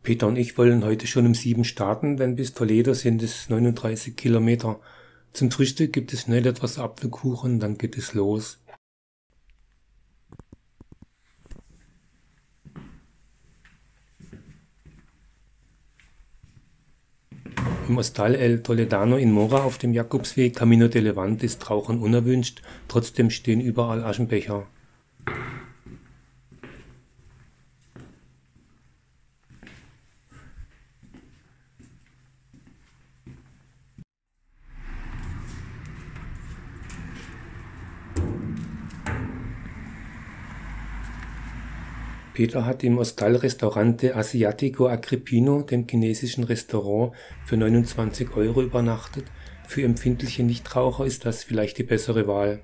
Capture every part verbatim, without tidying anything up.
Peter und ich wollen heute schon um sieben starten, denn bis Toledo sind es neununddreißig Kilometer. Zum Frühstück gibt es schnell etwas Apfelkuchen, dann geht es los. Im Hostal El Toledano in Mora auf dem Jakobsweg Camino de Levante ist Rauchen unerwünscht, trotzdem stehen überall Aschenbecher. Peter hat im Hostal Restaurante Asiatico Agrippino, dem chinesischen Restaurant, für neunundzwanzig Euro übernachtet. Für empfindliche Nichtraucher ist das vielleicht die bessere Wahl.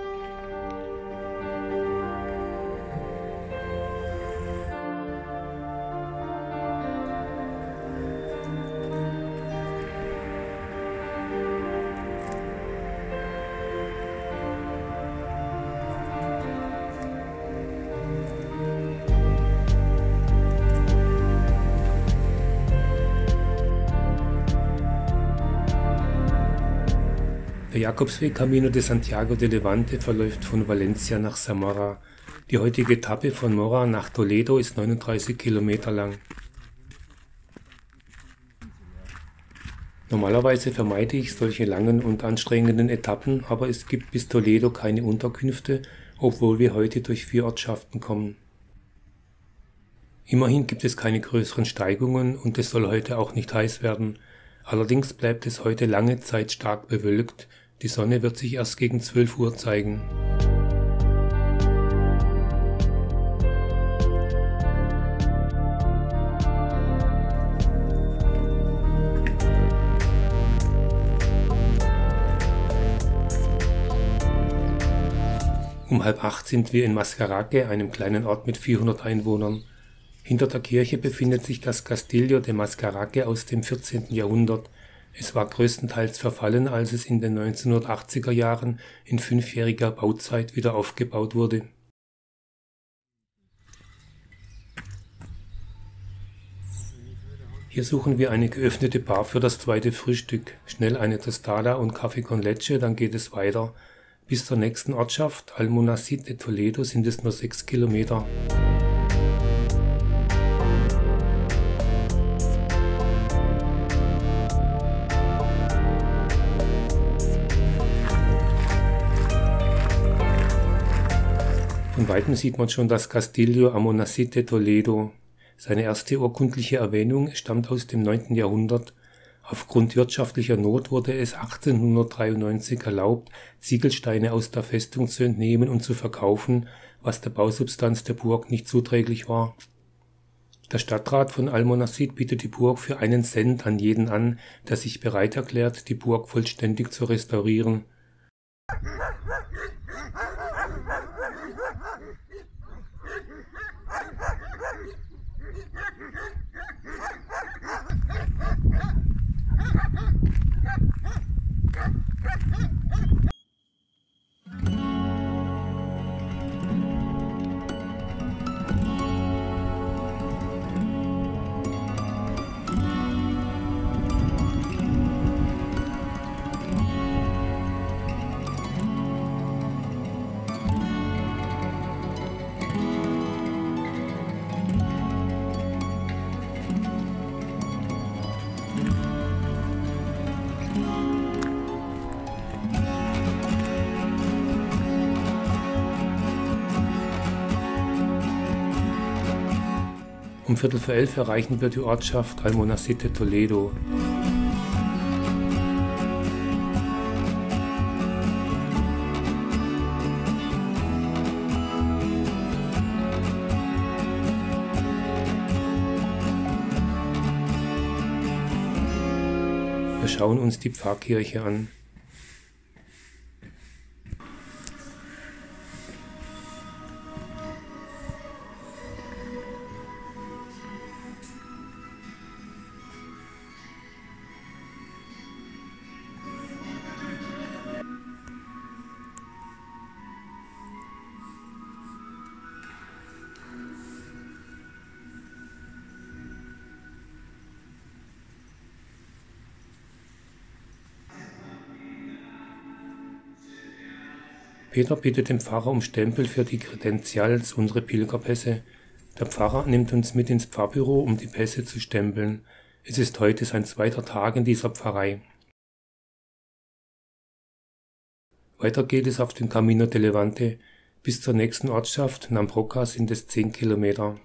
Der Jakobsweg Camino de Santiago de Levante verläuft von Valencia nach Zamora. Die heutige Etappe von Mora nach Toledo ist neununddreißig Kilometer lang. Normalerweise vermeide ich solche langen und anstrengenden Etappen, aber es gibt bis Toledo keine Unterkünfte, obwohl wir heute durch vier Ortschaften kommen. Immerhin gibt es keine größeren Steigungen und es soll heute auch nicht heiß werden. Allerdings bleibt es heute lange Zeit stark bewölkt. Die Sonne wird sich erst gegen zwölf Uhr zeigen. Um halb acht sind wir in Mascaraque, einem kleinen Ort mit vierhundert Einwohnern. Hinter der Kirche befindet sich das Castillo de Mascaraque aus dem vierzehnten Jahrhundert. Es war größtenteils verfallen, als es in den neunzehnhundertachtziger Jahren in fünfjähriger Bauzeit wieder aufgebaut wurde. Hier suchen wir eine geöffnete Bar für das zweite Frühstück. Schnell eine Tostada und Kaffee con leche, dann geht es weiter. Bis zur nächsten Ortschaft, Almonacid de Toledo, sind es nur sechs Kilometer. Von weitem sieht man schon das Castillo Almonacid de Toledo. Seine erste urkundliche Erwähnung stammt aus dem neunten Jahrhundert. Aufgrund wirtschaftlicher Not wurde es achtzehnhundertdreiundneunzig erlaubt, Ziegelsteine aus der Festung zu entnehmen und zu verkaufen, was der Bausubstanz der Burg nicht zuträglich war. Der Stadtrat von Almonacid bietet die Burg für einen Cent an jeden an, der sich bereit erklärt, die Burg vollständig zu restaurieren. Um Viertel vor elf erreichen wir die Ortschaft Almonacid de Toledo. Wir schauen uns die Pfarrkirche an. Peter bittet den Pfarrer um Stempel für die Credentials, unsere Pilgerpässe. Der Pfarrer nimmt uns mit ins Pfarrbüro, um die Pässe zu stempeln. Es ist heute sein zweiter Tag in dieser Pfarrei. Weiter geht es auf den Camino de Levante. Bis zur nächsten Ortschaft, Nambroca, sind es zehn Kilometer.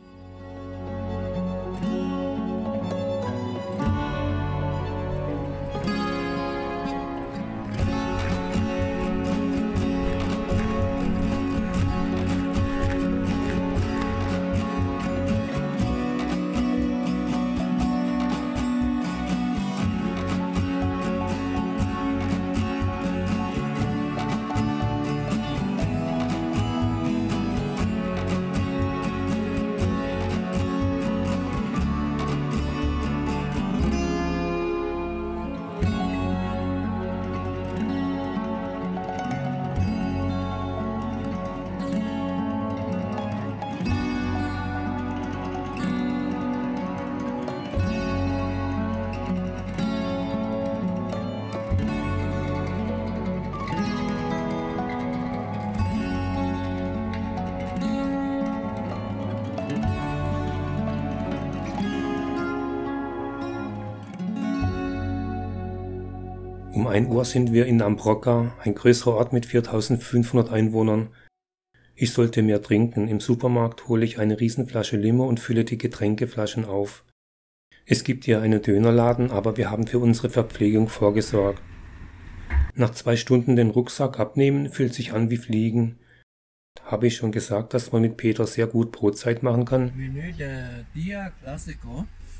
Um ein Uhr sind wir in Nambroca, ein größerer Ort mit viertausendfünfhundert Einwohnern. Ich sollte mehr trinken. Im Supermarkt hole ich eine Riesenflasche Limo und fülle die Getränkeflaschen auf. Es gibt hier einen Dönerladen, aber wir haben für unsere Verpflegung vorgesorgt. Nach zwei Stunden den Rucksack abnehmen, fühlt sich an wie Fliegen. Habe ich schon gesagt, dass man mit Peter sehr gut Brotzeit machen kann? Menü de Dia Clásico.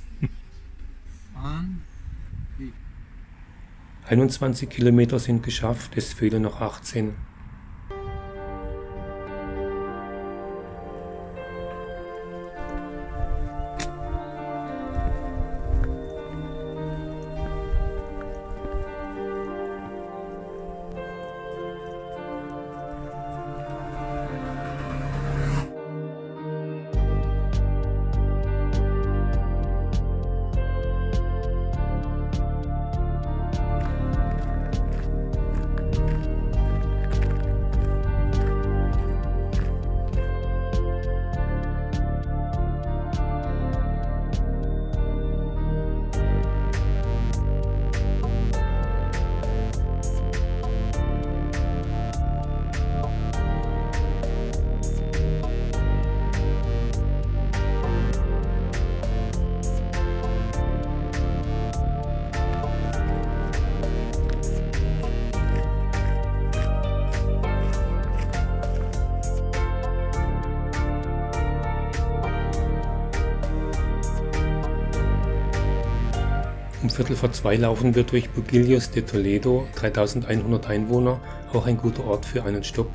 Pan. einundzwanzig Kilometer sind geschafft, es fehlen noch achtzehn. Um Viertel vor zwei laufen wir durch Buguillos de Toledo, dreitausendeinhundert Einwohner, auch ein guter Ort für einen Stopp.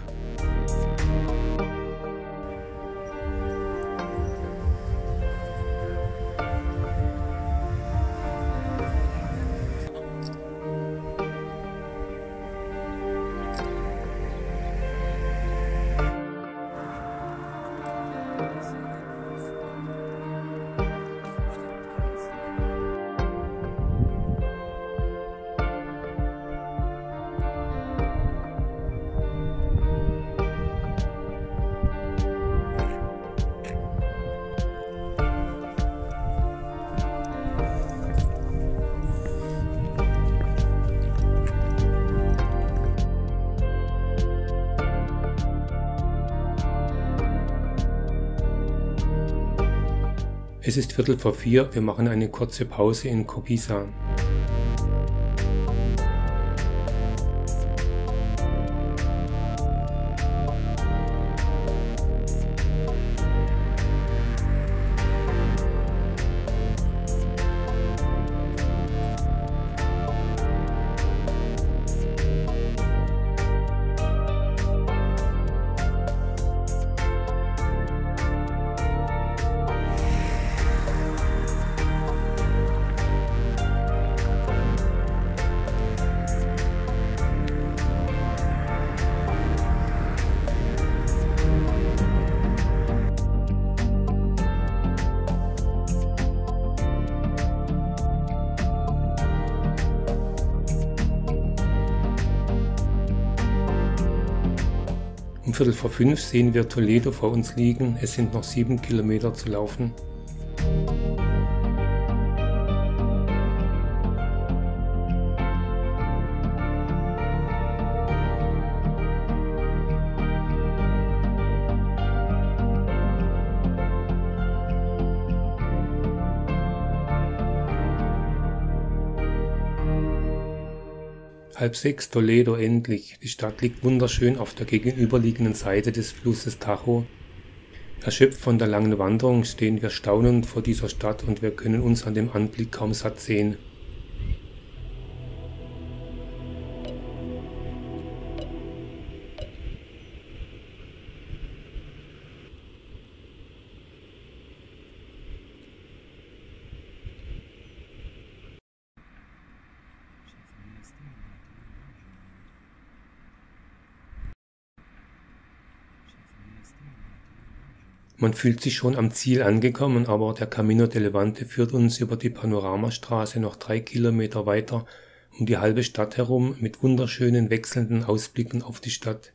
Es ist Viertel vor vier, wir machen eine kurze Pause in Coppiza. Viertel vor fünf sehen wir Toledo vor uns liegen, es sind noch sieben Kilometer zu laufen. Halb sechs, Toledo endlich. Die Stadt liegt wunderschön auf der gegenüberliegenden Seite des Flusses Tajo. Erschöpft von der langen Wanderung stehen wir staunend vor dieser Stadt und wir können uns an dem Anblick kaum satt sehen. Man fühlt sich schon am Ziel angekommen, aber der Camino del Levante führt uns über die Panoramastraße noch drei Kilometer weiter um die halbe Stadt herum mit wunderschönen wechselnden Ausblicken auf die Stadt.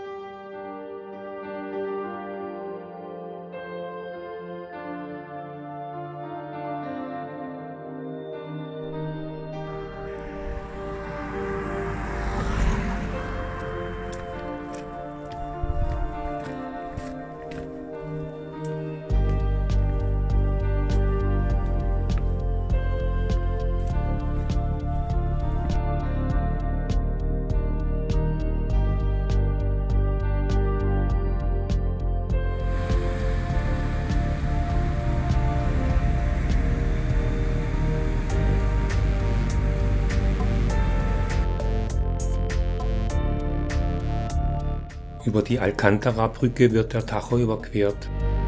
Über die Alcántara-Brücke wird der Tajo überquert.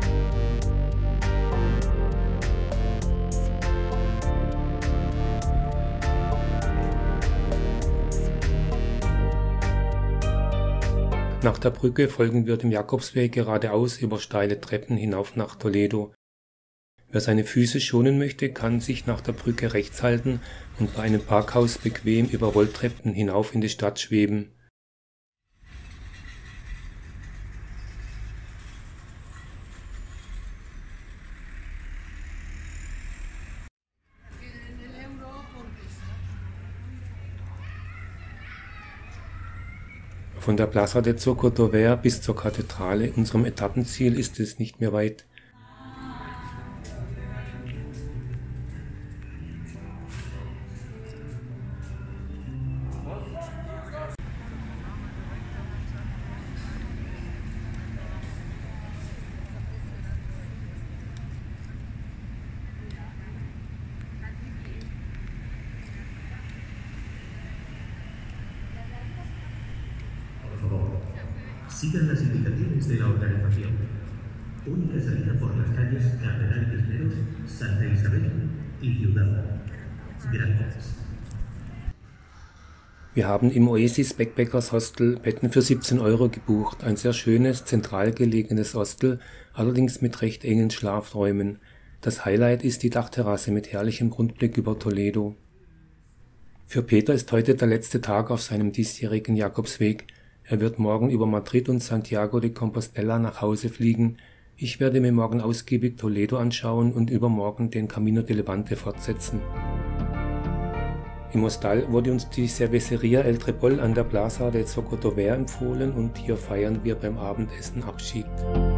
Nach der Brücke folgen wir dem Jakobsweg geradeaus über steile Treppen hinauf nach Toledo. Wer seine Füße schonen möchte, kann sich nach der Brücke rechts halten und bei einem Parkhaus bequem über Rolltreppen hinauf in die Stadt schweben. Von der Plaza de Zocodover bis zur Kathedrale, unserem Etappenziel, ist es nicht mehr weit. Sigan las indicaciones de la organización. Única salida por las calles Cardenal Cisneros, Santa Isabel y Ciudad. Gracias. Wir haben im Oasis Backpackers Hostel Betten für siebzehn Euro gebucht. Ein sehr schönes, zentral gelegenes Hostel, allerdings mit recht engen Schlafräumen. Das Highlight ist die Dachterrasse mit herrlichem Rundblick über Toledo. Für Peter ist heute der letzte Tag auf seinem diesjährigen Jakobsweg. Er wird morgen über Madrid und Santiago de Compostela nach Hause fliegen. Ich werde mir morgen ausgiebig Toledo anschauen und übermorgen den Camino del Levante fortsetzen. Im Hostal wurde uns die Cervecería El Trébol an der Plaza de Zocodover empfohlen und hier feiern wir beim Abendessen Abschied.